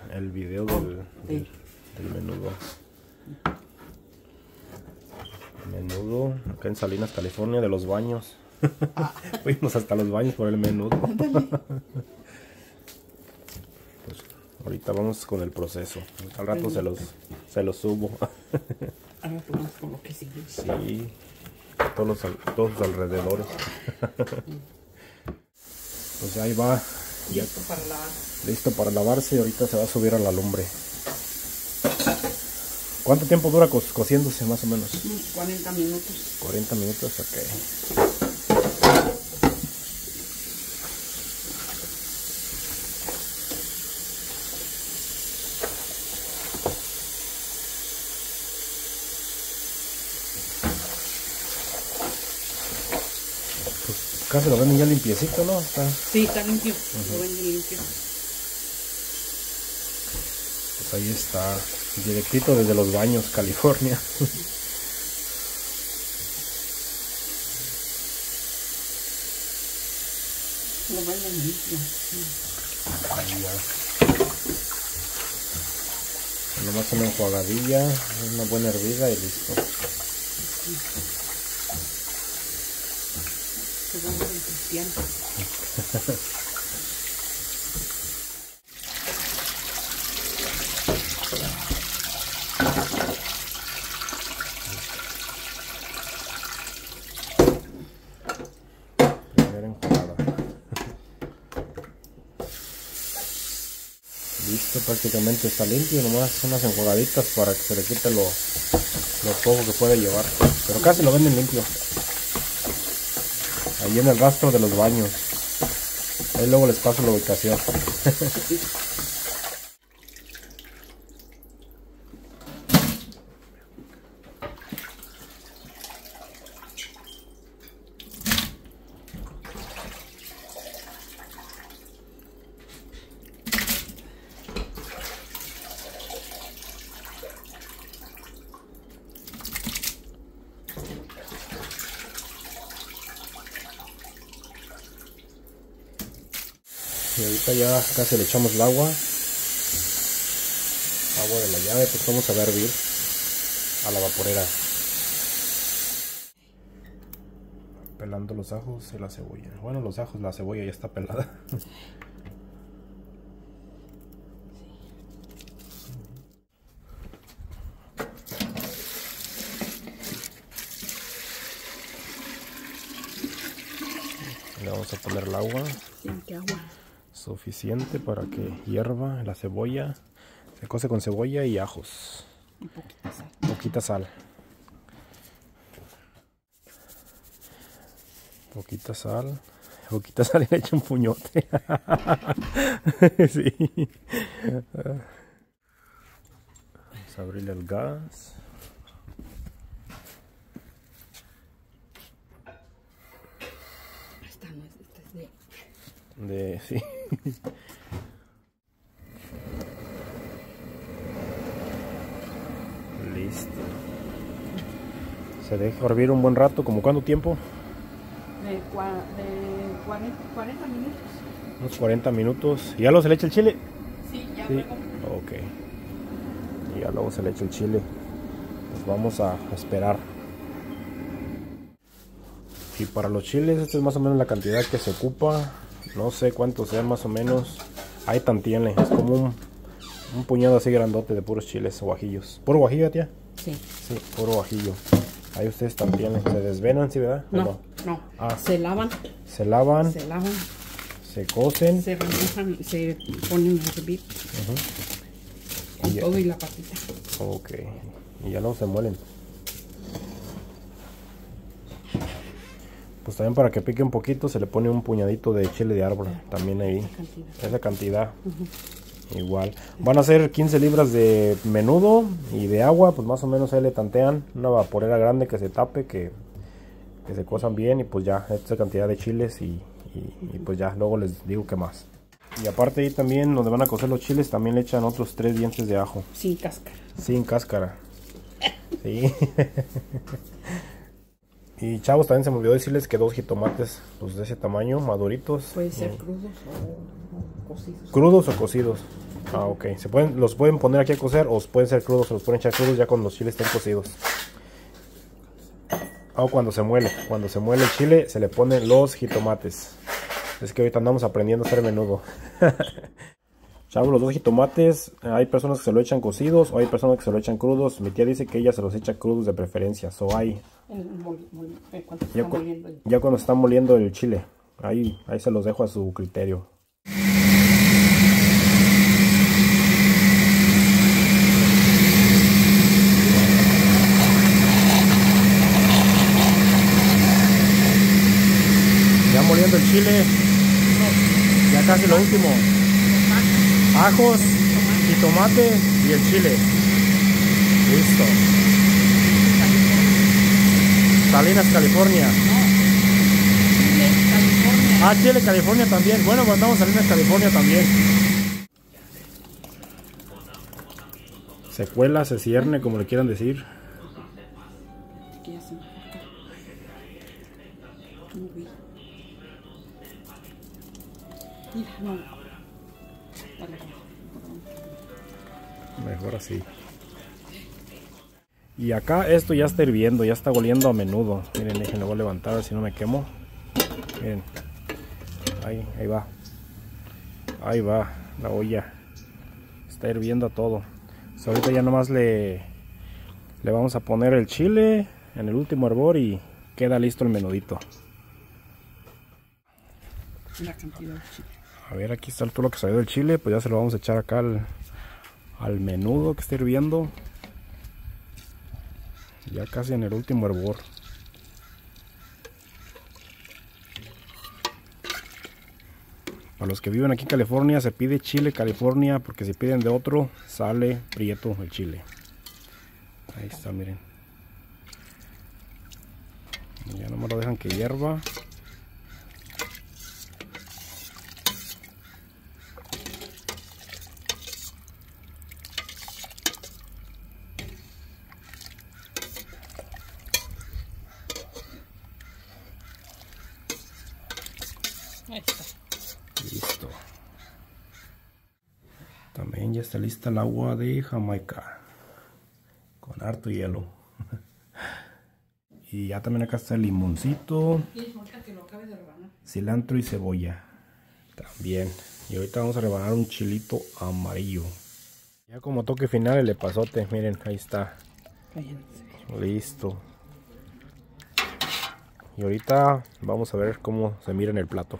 el video del menudo. Menudo, acá en Salinas, California, de los baños. Fuimos hasta los baños por el menudo. Pues ahorita vamos con el proceso. Al rato se los subo. Ahora vamos con lo que sigue. Sí, todos los alrededores. Pues ahí va. Listo para lavar. Listo para lavarse y ahorita se va a subir a la lumbre. ¿Cuánto tiempo dura cociéndose más o menos? 40 minutos. 40 minutos, ok. Pues casi lo ven ya limpiecito, ¿no? Sí, está limpio. Lo ven limpio. Pues ahí está, directito desde los baños, California. Lo ven limpio. Ahí ya. Nomás una enjuagadilla, una buena hervida y listo. Se va a ver el cristiano. Primera enjuagada. Listo, prácticamente está limpio, nomás unas enjuagaditas para que se le quite lo poco que puede llevar. Pero casi lo venden limpio. Ahí en el rastro de los baños. Ahí luego les paso la ubicación. Y ahorita ya casi le echamos el agua de la llave, pues vamos a ver hervir a la vaporera. Pelando los ajos y la cebolla. Bueno, los ajos, la cebolla ya está pelada. Le vamos a poner el agua. Sí, ¿qué agua? Suficiente para que hierva la cebolla. Se cose con cebolla y ajos. Un poquito de sal. Poquita sal. Poquita sal. Poquita sal y le echo un puñote. Sí. Vamos a abrirle el gas. Esta no es, esta es Sí. Listo. Se deja hervir un buen rato. ¿Como cuánto tiempo? de 40 minutos. Unos 40 minutos. ¿Y ya luego se le echa el chile? Sí, ya Sí. luego. Ok. Y ya luego se le echa el chile. Pues vamos a esperar. Y para los chiles, esta es más o menos la cantidad que se ocupa. No sé cuánto sea más o menos. Ahí tan tiene. Es como un puñado así grandote de puros chiles o guajillos. ¿Puro guajillo, tía? Sí. Sí, puro guajillo. Ahí ustedes también. ¿Se desvenan, sí, verdad? No, no. Ah. Se lavan. Se lavan. Se lavan. Se cocen. Se remojan, se ponen a hervir. Con Y todo y la patita. Ok. Y ya no se muelen. Pues también para que pique un poquito se le pone un puñadito de chile de árbol. También ahí. Esa cantidad. Igual. Van a ser 15 libras de menudo y de agua. Pues más o menos ahí le tantean. Una vaporera grande que se tape. Que se cosan bien. Y pues ya. Esta cantidad de chiles. Y pues ya. Luego les digo qué más. Y aparte ahí también donde van a cocer los chiles. También le echan otros 3 dientes de ajo. Sin cáscara. Sin cáscara. Sí. Y chavos, también se me olvidó decirles que 2 jitomates pues de ese tamaño, maduritos. Puede ser crudos o cocidos. Crudos o cocidos. Ah, ok. Los pueden poner aquí a cocer o pueden ser crudos, o los pueden echar crudos ya cuando los chiles estén cocidos. O cuando se muele. Cuando se muele el chile se le ponen los jitomates. Es que ahorita andamos aprendiendo a hacer menudo. Chavos, los dos jitomates, hay personas que se lo echan cocidos o hay personas que se lo echan crudos. Mi tía dice que ella se los echa crudos de preferencia. Ya cuando están moliendo el chile, ahí se los dejo a su criterio. Ya moliendo el chile, ya casi lo último. Ajos y tomate y el chile. Listo. Salinas, California. Chile, California. Ah, Chile, California también. Bueno, pues andamos Salinas, California también. Se cuela, se cierne, como le quieran decir. Aquí ya se me corta. Muy bien. Mira, no. Mejor así. Y acá esto ya está hirviendo, ya está oliendo a menudo. Miren, déjenme, voy a levantar a ver si no me quemo. Miren, ahí va. Ahí va la olla. Está hirviendo todo. So, ahorita ya nomás le vamos a poner el chile en el último hervor y queda listo el menudito. La cantidad de chile. A ver, aquí está todo lo que salió del chile. Pues ya se lo vamos a echar acá al menudo que está hirviendo. Ya casi en el último hervor. Para los que viven aquí en California se pide chile California, porque si piden de otro sale prieto el chile. Ahí está, miren. Ya nomás lo dejan que hierva. Ahí está. Listo. También ya está lista el agua de Jamaica con harto hielo. Y ya también acá está el limoncito, cilantro y cebolla también. Y ahorita vamos a rebanar un chilito amarillo. Ya como toque final el epazote, miren, ahí está. Listo. Y ahorita vamos a ver cómo se mira en el plato.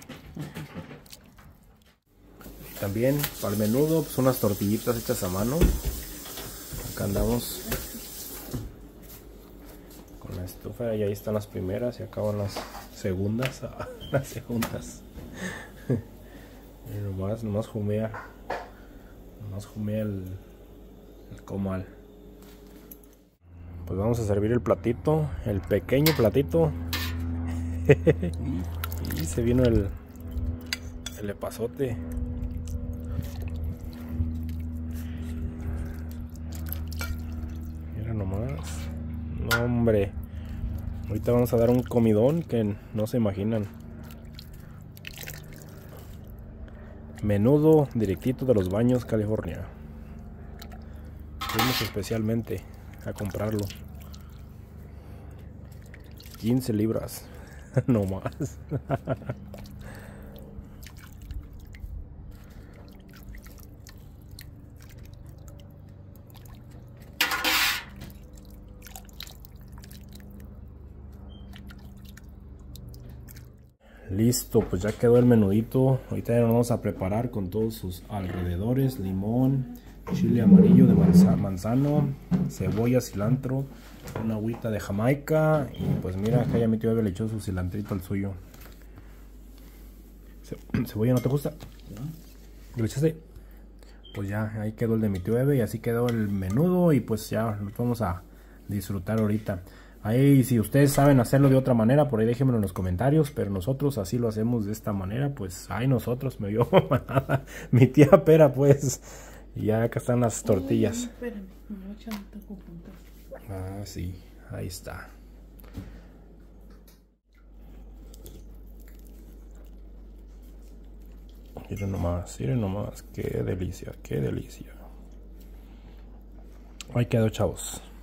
También para el menudo, pues unas tortillitas hechas a mano. Acá andamos con la estufa y ahí están las primeras y acá van las segundas. Las segundas. Y nomás jumea el comal. Pues vamos a servir el platito, el pequeño platito. Y se vino el epazote. Mira nomás. No, hombre. Ahorita vamos a dar un comidón que no se imaginan. Menudo directito de los Baños, California. Fuimos especialmente a comprarlo. 15 libras. No más. Listo, pues ya quedó el menudito. Ahorita ya nos vamos a preparar con todos sus alrededores: limón, chile amarillo de manzano, cebolla, cilantro, una agüita de Jamaica. Y pues mira, acá ya mi tío le echó su cilantrito al suyo. ¿Cebolla no te gusta? ¿Lo echaste? Pues ya, ahí quedó el de mi tío Eve y así quedó el menudo. Y pues ya lo vamos a disfrutar ahorita. Ahí, si ustedes saben hacerlo de otra manera, por ahí déjenmelo en los comentarios. Pero nosotros así lo hacemos de esta manera. Pues ahí nosotros, me vio mi tía Pera, pues. Y ya acá están las tortillas. Espérame, me voy a echar un taco junto. Ah, sí, ahí está. Miren nomás, qué delicia, qué delicia. Ahí quedó, chavos.